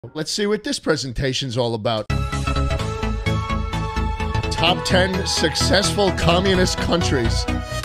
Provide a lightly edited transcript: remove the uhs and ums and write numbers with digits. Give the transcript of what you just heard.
Let's see what this presentation's all about. Top 10 successful communist countries.